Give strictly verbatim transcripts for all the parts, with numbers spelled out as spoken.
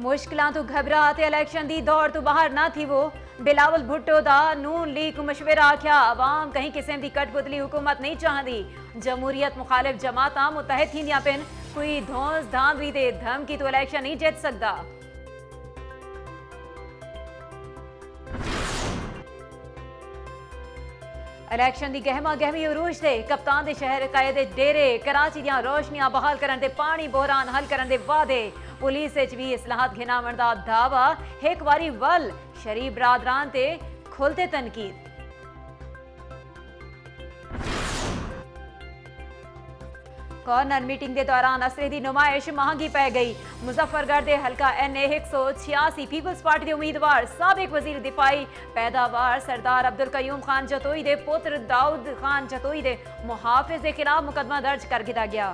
मुश्किलां तो घबरा ते इलेक्शन दी दौड़ तो बाहर ना थी वो बिलावल भुट्टो दा नून लीग को मशवरा आख्या अवाम कहीं किस्म दी कटपुतली हुकूमत नहीं चाहती जमहूरियत मुखालिफ जमाता मुतहद थींदियां पिन कोई धौंस धांधली ते धमकी तो इलेक्शन नहीं जीत सकदा। इलेक्शन की गहमा गहमी उरूज से कप्तान के शहर कायद डेरे कराची दियां रोशनियां बहाल करने पानी बहरान हल करने वादे पुलिस भी इसलाहत घिनावण का दावा एक बारी वल शरीफ बरादरान ते खुलते तनकीद। कॉर्नर मीटिंग के दौरान असले की नुमाइश महंगी पै गई मुजफ्फरगढ़ के हल्का एन ए एक सौ छियासी पीपल्स पार्टी के उम्मीदवार साबिक वजीर दिफाई पैदावार सरदार अब्दुल कयूम खान जतोई दे पुत्र दाऊद खान जतोई दे मुहाफिज के खिलाफ मुकदमा दर्ज कर दिया गया।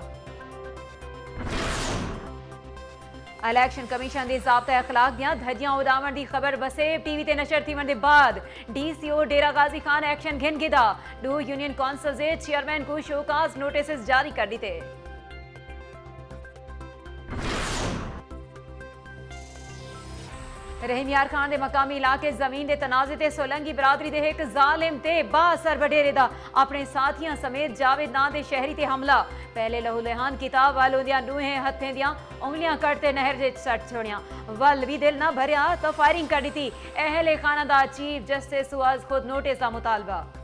इलेक्शन कमीशन के ज़ाब्ता अखलाक दियां धज्जियां उड़ावण की खबर बसेब टीवी ते नशर थीवण के बाद डीसीओ डेरा गाजी खान एक्शन घिन गिदा डू यूनियन कौंसिल के चेयरमैन को शोकाज नोटिस जारी कर दिते। रहीम यार खान के मकामी इलाके जमीन के तनाजे ते सोलंगी बरादरी के एक जालिम ते बासर वडेरे दा अपने साथियों समेत जावेद नां दे शहरी ते हमला पहले लहू लहान किताब वालों दियां नूहें हत्थें दियां उंगलियां कटते नहर जे सट छोड़ियां वल भी दिल ना भरिया तो फायरिंग कर दी। अहले खाना दा चीफ जस्टिस सुआज खुद नोटिस का मुतालबा।